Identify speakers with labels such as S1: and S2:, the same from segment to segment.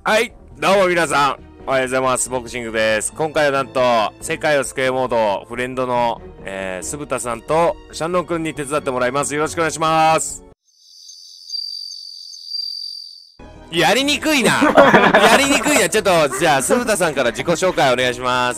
S1: はい、どうも皆さん、おはようございます。ボクシングです。今回はなんと、世界を救えモード、フレンドの、酢豚さんと、シャンロン君に手伝ってもらいます。よろしくお願いします。やりにくいなやりにくいな。ちょっと、じゃあ、酢豚さんから自己紹介お願いします。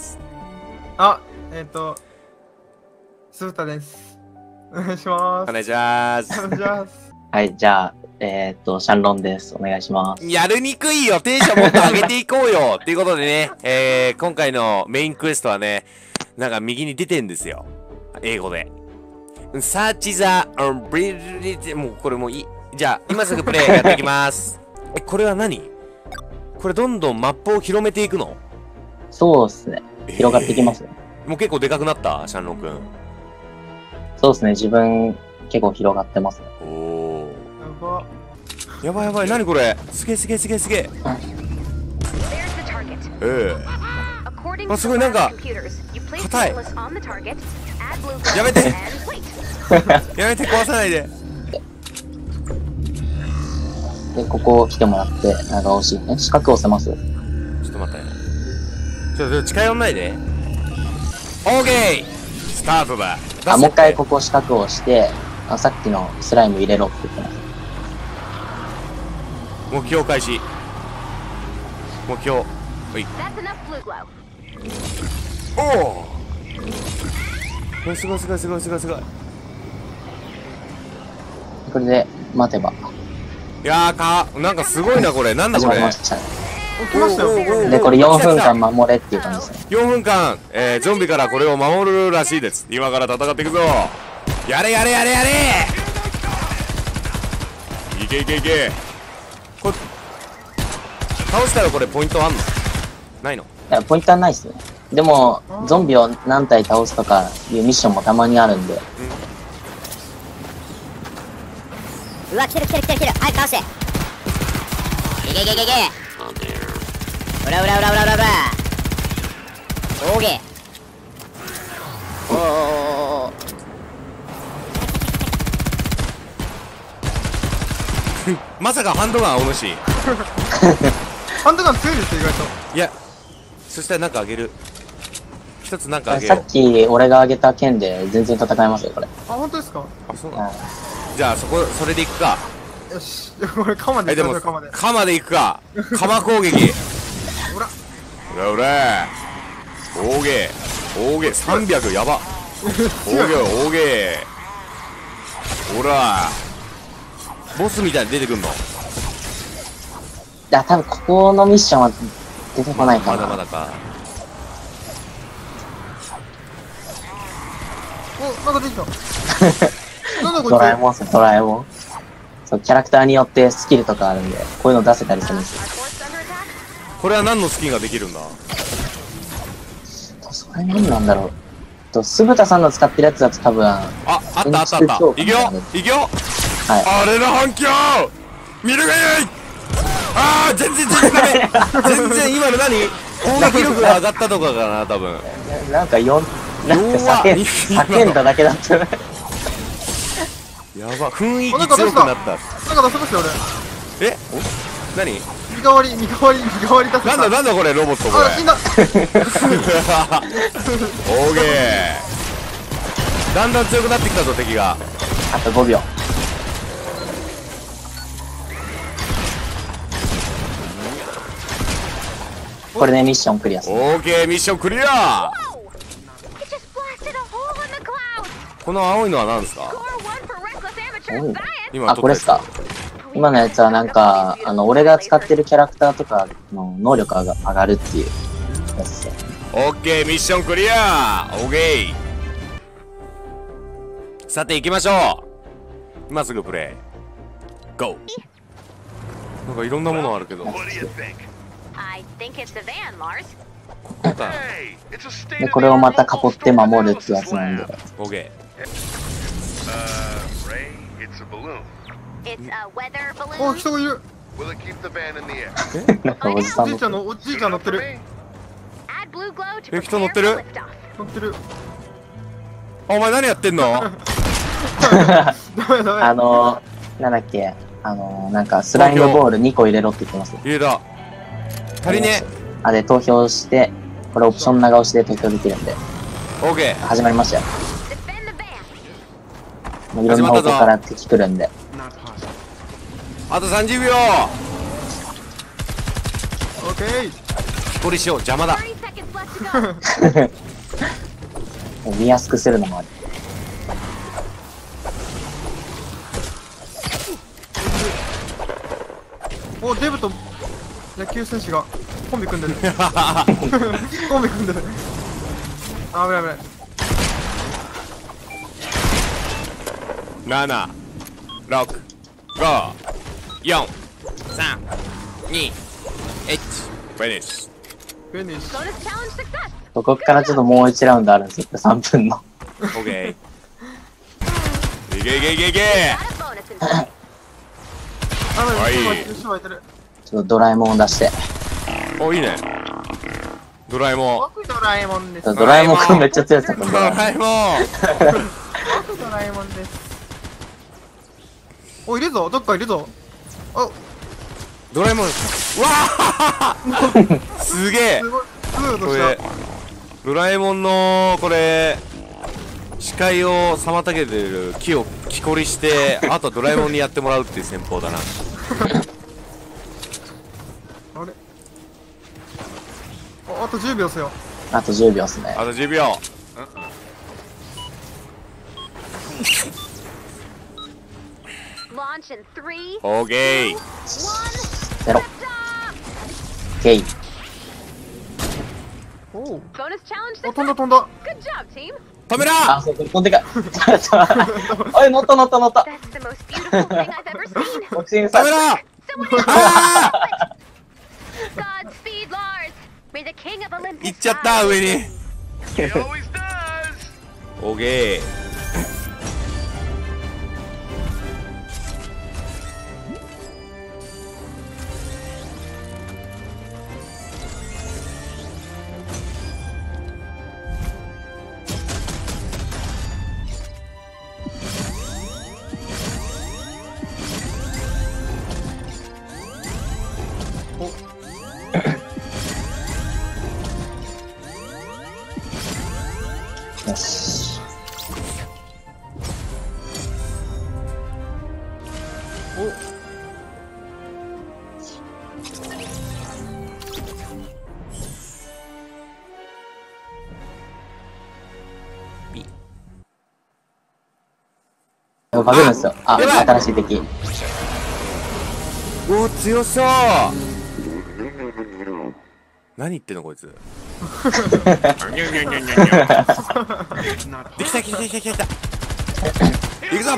S2: 酢豚です。お願いします。
S1: お願いします。
S2: お願いします。
S3: はい、じゃあ、シャンロンです。お願いします。
S1: やるにくいよ。テンションもっと上げていこうよ。っていうことでね、今回のメインクエストはね、なんか右に出てんですよ。英語で。Search the ability もうこれもういい。じゃあ、今すぐプレイやっていきます。これは何？これどんどんマップを広めていくの？
S3: そうですね。広がっていきますね。
S1: もう結構でかくなったシャンロン君。
S3: そうですね。自分、結構広がってますね。
S1: おー。やばいやばい、何これ？すげえすげえすげえすげえ。あ、すごいなんか硬い。やめてやめて、壊さないで。
S3: で、ここ来てもらって、長押し。四角押せます？
S1: ちょっと待って。ちょっと近寄んないで。オーケースタートだ。
S3: もう一回ここ四角押して、さっきのスライム入れろって言ってます。
S1: 目標開始。目標。おい。おお。すごいすごいすごいすごいすごい。
S3: これで待てば。
S1: いやーなんかすごいなこれ。なんだこれ。
S2: 来ましたよ。
S3: で、これ4分間守れっていう感じですね。
S1: 4分間、ゾンビからこれを守るらしいです。今から戦っていくぞ。やれやれやれやれ。いけいけいけ。これ倒したらこれポイントあんの？ないの？
S3: いや、ポイントはないっすね。でも、ゾンビを何体倒すとかいうミッションもたまにあるんで。
S4: うわ、来てる来てる来てる来てる。はい、倒して。いけいけいけいけ。うらうらうらうらうらうら。オーケー。おー。
S1: まさかハンドガンお主。
S2: ハンドガン強いですよ、意外と。
S1: いや、そしたらなんかあげる。一つなんかあげ
S3: さ
S1: よう。
S3: っき俺が挙げた剣で全然戦えますよ、これ。
S2: あ、本当ですか？
S1: あ、そうなの？じゃあそれでいくか。
S2: よし。これ、鎌で
S1: でも
S2: 行きましょう、鎌で。
S1: 鎌でいくか。鎌攻撃。
S2: ほら。
S1: うらうら。オーゲー。オーゲー。300やば。オーゲーオーゲー。ほら。ボスみたいに出てくんの？
S3: いや、多分ここのミッションは出てこないかな。
S1: まだまだか。
S2: お、なんか出てきた。なんだこいつ。
S3: ドラえもんっす、ドラえもん。そう、キャラクターによってスキルとかあるんで、こういうの出せたりするんですよ。
S1: これは何のスキンができるんだ？
S3: それ何なんだろう。酢豚さんの使ってるやつだと多分、
S1: あったあったあった。いくよいくよ。
S3: はい。
S1: あれの反響見るがよい。ああ、全然ダメ。全然今の何？攻撃力が上がったとかかな、多分。
S3: なんか叫んだだけだったね。
S1: やば、雰囲気強くなった。
S2: なんか出せましたよ、俺。
S1: え？何？
S2: 身代わり出せた。
S1: なんだこれ、ロボットこれ。
S2: あ、死んだ。
S1: オーケー。だんだん強くなってきたぞ、敵が。
S3: あと5秒。これでミッションクリアする。
S1: オーケー、ミッションクリア。この青いのは何ですか？今
S3: これっすか。今のやつはなんか、俺が使ってるキャラクターとかの能力が上がるっていうやつですよ。
S1: オッケー、ミッションクリア。オーケー。さて行きましょう。今すぐプレイ。ゴー。なんかいろんなものあるけど。ここか。
S3: で、これをまた囲って守るってやつなんで。
S1: オーケー。
S2: お、人がいる。
S3: なんかおじさんの。
S2: おじいちゃん乗ってる。
S1: 人乗ってる？
S2: 乗ってる。
S1: お前何やってんの？
S2: ダメ。
S3: なんだっけ、なんかスライムボール2個入れろって言ってます。
S1: 入れた。 足りね
S3: あ、で、投票して、これオプション長押しで投票できるんで、
S1: え。オッケー。
S3: 始まりましたよ。もういろんな方向から敵来るんで。
S1: あと30秒。
S2: オッケー。
S1: 木こりしよう。邪魔だ。
S3: 見やすくするのもある。
S2: お、デブと野球選手がコンビ組んでる。コンビ組んでる。あ、危ない危ない。
S1: 7、6、5、4、3、2、1、フィニッシ
S2: フィニッシュ。
S3: ここからちょっともう1ラウンドあるんですよ。3分の。
S1: ュ。オッケー。いけいけいけいけ。
S2: あ、
S1: はい
S2: 人がいてる。
S3: ちょっとドラえもんを出して。
S1: お、いいね。ドラえもん。
S2: 僕ドラえもんです。
S3: ドラえもんくんめっちゃ強いですよ、この
S1: ド
S3: ドラえもん。
S1: ラえもん。
S2: 僕ドラえもんです。お、いるぞ、どっかいるぞ。お、
S1: ドラえもん。わあすげえ。
S2: すごい、すごい
S1: こ
S2: 音した
S1: れ。ドラえもんのこれ視界を妨げてる木を木こりしてあとはドラえもんにやってもらうっていう戦法だな。
S2: あれ、あと10秒っすよ。
S3: あと10秒っすね。
S1: あと10秒。オーケー。
S3: ゼロ。ゲイ。
S2: おお、お、飛んだ飛んだ。
S1: 止めら
S3: あ、そう、これ飛んでか。おい、乗った乗った乗った。ボクシングさん。
S1: 止めらあー行っちゃった上に。オーケー。
S3: よし。バグるんですよ。あ、
S1: やばい
S3: 新しい敵。
S1: おー強そう。何言ってんのこいつ。できた来た来た来た来た。行くぞ。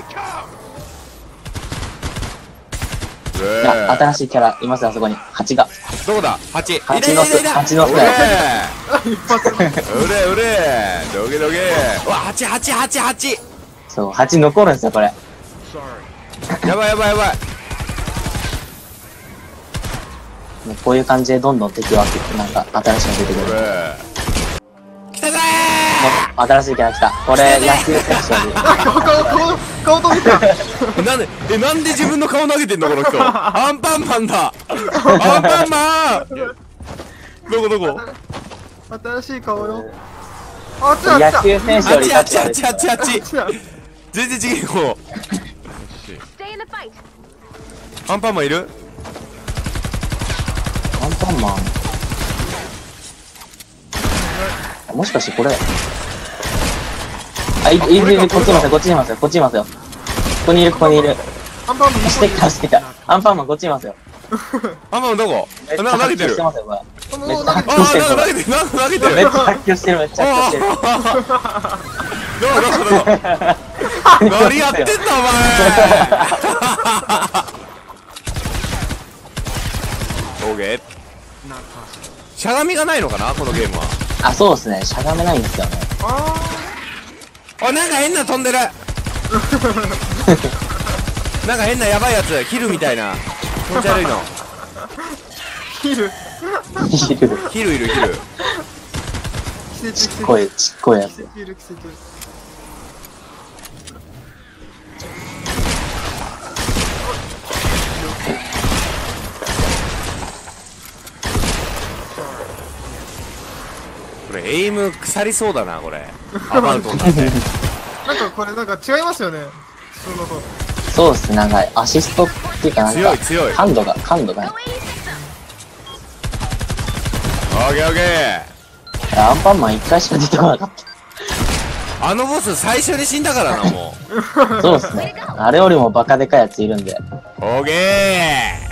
S3: いや、新しいキャラいますよ、あそこに。蜂が。
S1: どこだ。8。
S3: 蜂の巣、蜂の巣
S1: う
S3: だよ。
S1: れうれどげどげ。うわ8 8 8 8。
S3: そう、蜂残るんですよ、これ。
S1: やばいやばいやばい。
S3: もうこういう感じでどんどん敵はなんか新しいの出てくる。
S1: 来たぜ
S3: もう新しいキャラ来た。これ、野球選手より。
S2: 顔飛びた。
S1: ー。なんで自分の顔投げてんのこの人。アンパンマンだ。アンパンマン。どこどこ。
S2: 新しい顔よ。あっちだ、あっちだ。
S3: 野球選手より
S1: あっちあ
S3: 立ち
S1: っちあっちあっちあっち。
S2: あっちだ。
S1: 全然違うよ。アンパンマンいる？
S3: アンパンマン。あ、もしかしてこれ。あ、いる、こっちいますよ、こっちいますよ、こっちいますよ。ここにいる、ここにいる。
S2: アンパンマン
S3: 走ってきた、走ってきた。アンパンマンこっちいますよ。
S1: アンパンマンどこ？
S3: めっちゃ
S1: 投げてる。
S3: 発狂してますよ、これ。めっちゃ発
S1: あ
S3: 狂してる、これ。
S1: 投げてる。投げてる。
S3: めっちゃ発狂してる、めっちゃ発狂してる。
S1: どこ何やってんだお前。オーケー。しゃがみがないのかなこのゲームは。
S3: あ、そうですね、しゃがめないんですよね。
S1: あ、なんか変な飛んでる。なんか変なやばいやつ、ヒルみたいな。気持ち悪いの。
S2: ヒル。
S3: ヒル。
S1: ヒルいるヒル。
S3: ちっこい、ちっこいやつ。
S2: ヒル奇跡。
S1: これエイム腐りそうだなこれ。アバウトになって。
S2: なんかこれなんか違いますよね。普通のと。
S3: そうっすね、なんかアシストっていうかなんか、
S1: 強い強い。
S3: 感度がね。
S1: オッケーオッケー。
S3: アンパンマン1回しか出てこなかっ
S1: あのボス最初に死んだからなもう。
S3: た。そうっすね。あれよりもバカでかいやついるんで。
S1: オッケー。